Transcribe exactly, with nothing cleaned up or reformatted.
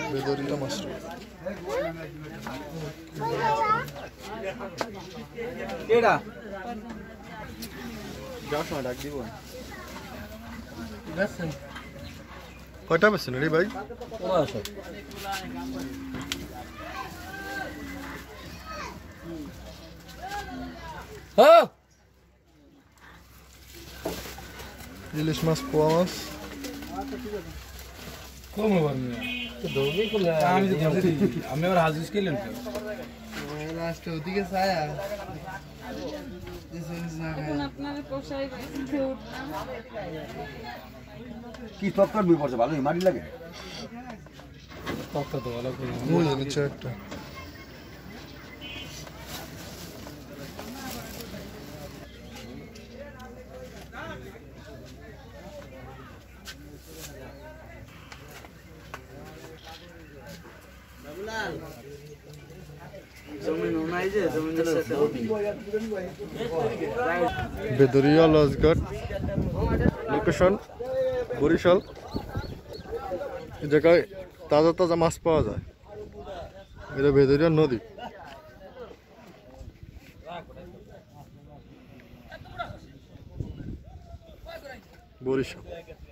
বেদরিয়া মাছটা কেডা যাও সময় ডাক দিব বেছেন কয়টা বেছেন রে ভাই পনেরোশো হ্যাঁ ইলিশ মাছ পোয়া মাছ কম হবে দৌড়ি করলে আমি আমি আবার হাজির কেলেন লাস্ট ওদিকে ছায়া কি তক্কর বিপর্যে ভালো মারি লাগে তক্কা তো ভালো করে ওই নিচে একটা বেদরিয়া লজঘাট লোকেশন বরিশাল এই জায়গায় তাজা তাজা মাছ পাওয়া যায় এটা বেদরিয়া নদী বরিশাল।